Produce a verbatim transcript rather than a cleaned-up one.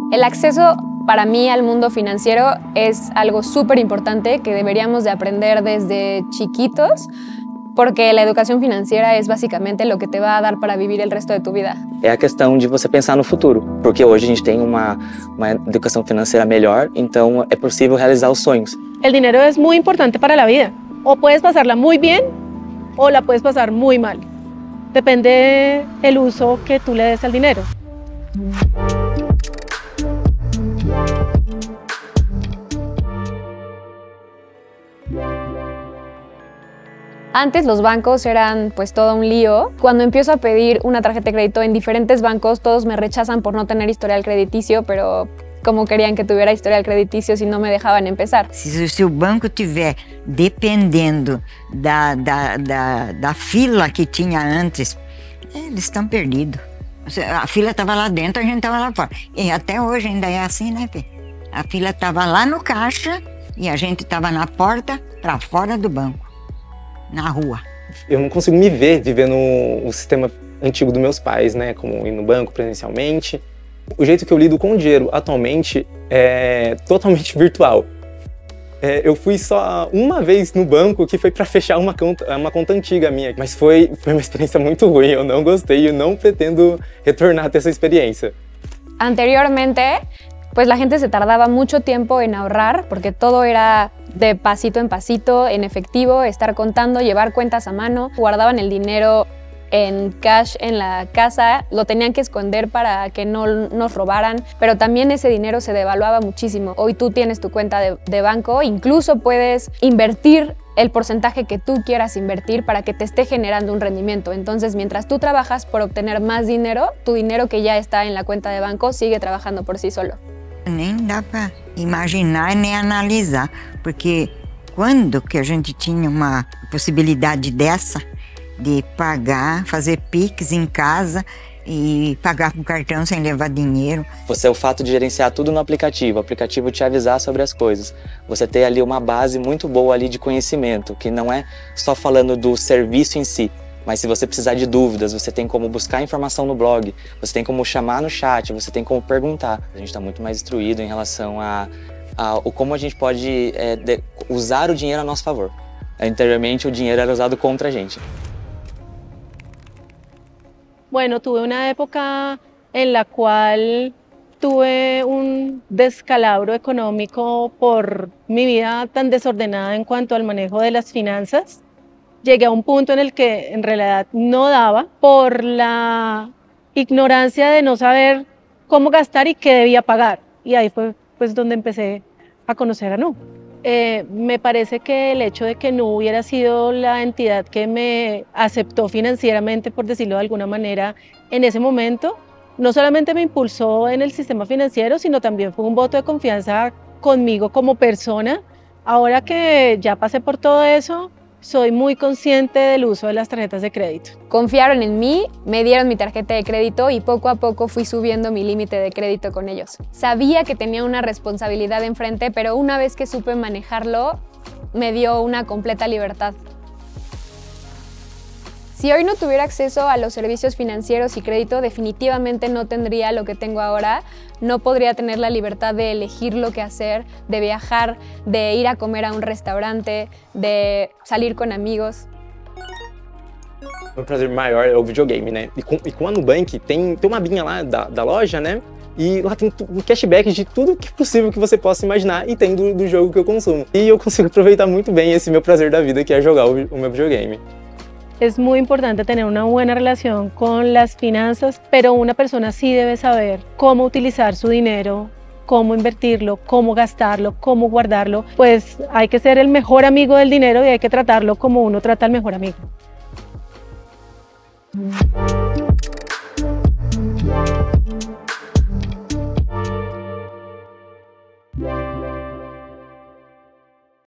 El acceso para mí al mundo financiero es algo súper importante que deberíamos de aprender desde chiquitos, porque la educação financeira é basicamente o que te vai dar para viver o resto de tu vida. É a questão de você pensar no futuro, porque hoje a gente tem uma, uma educação financeira melhor, então é possível realizar os sonhos. El dinero es muy importante para la vida. O puedes pasarla muy bien o la puedes pasar muy mal. Depende el uso que tú le des al dinero. Antes los bancos eran pues todo un lío. Cuando empiezo a pedir una tarjeta de crédito en diferentes bancos, todos me rechazan por no tener historial crediticio, pero como querían que tuviera historial crediticio si no me dejaban empezar. Se o seu banco tiver dependendo da, da, da, da fila que tinha antes, eles estão perdidos. A fila estava lá dentro, a gente estava lá fora. E até hoje ainda é assim, né, Pê? A fila estava lá no caixa e a gente estava na porta para fora do banco. Na rua. Eu não consigo me ver vivendo o sistema antigo dos meus pais, né? Como ir no banco presencialmente. O jeito que eu lido com o dinheiro atualmente é totalmente virtual. É, eu fui só uma vez no banco que foi para fechar uma conta, uma conta antiga minha, mas foi, foi uma experiência muito ruim, eu não gostei e eu não pretendo retornar a ter essa experiência. Anteriormente, pues la gente se tardaba mucho tiempo en ahorrar porque todo era de pasito en pasito, en efectivo, estar contando, llevar cuentas a mano, guardaban el dinero en cash en la casa, lo tenían que esconder para que no nos robaran, pero también ese dinero se devaluaba muchísimo. Hoy tú tienes tu cuenta de, de banco, incluso puedes invertir el porcentaje que tú quieras invertir para que te esté generando un rendimiento. Entonces, mientras tú trabajas por obtener más dinero, tu dinero que ya está en la cuenta de banco sigue trabajando por sí solo. Nem dá para imaginar nem analisar, porque quando que a gente tinha uma possibilidade dessa de pagar, fazer Pix em casa e pagar com cartão sem levar dinheiro. Você é o fato de gerenciar tudo no aplicativo, o aplicativo te avisar sobre as coisas. Você ter ali uma base muito boa ali de conhecimento, que não é só falando do serviço em si, mas se você precisar de dúvidas, você tem como buscar informação no blog, você tem como chamar no chat, você tem como perguntar. A gente está muito mais instruído em relação a, a, a como a gente pode é, de, usar o dinheiro a nosso favor. Anteriormente, o dinheiro era usado contra a gente. Bueno, tuve una época en la cual tuve un descalabro económico por mi vida tan desordenada en cuanto al manejo de las finanzas. Llegué a un punto en el que en realidad no daba por la ignorancia de no saber cómo gastar y qué debía pagar. Y ahí fue pues donde empecé a conocer a Nu. Eh, me parece que el hecho de que Nu hubiera sido la entidad que me aceptó financieramente, por decirlo de alguna manera, en ese momento, no solamente me impulsó en el sistema financiero, sino también fue un voto de confianza conmigo como persona. Ahora que ya pasé por todo eso, soy muy consciente del uso de las tarjetas de crédito. Confiaron en mí, me dieron mi tarjeta de crédito y poco a poco fui subiendo mi límite de crédito con ellos. Sabía que tenía una responsabilidad enfrente, pero una vez que supe manejarlo, me dio una completa libertad. Si hoy no tuviera acceso a los servicios financieros y crédito, definitivamente no tendría lo que tengo ahora. No podría tener la libertad de elegir lo que hacer, de viajar, de ir a comer a un restaurante, de salir con amigos. O prazer maior é o videogame, né? E com, e com a Nubank tem, tem uma abinha lá da, da loja, né? E lá tem um cashback de tudo que é possível que você possa imaginar e tem do, do jogo que eu consumo. E eu consigo aproveitar muito bem esse meu prazer da vida, que é jogar o, o meu videogame. Es muy importante tener una buena relación con las finanzas, pero una persona sí debe saber cómo utilizar su dinero, cómo invertirlo, cómo gastarlo, cómo guardarlo. Pues hay que ser el mejor amigo del dinero y hay que tratarlo como uno trata al mejor amigo.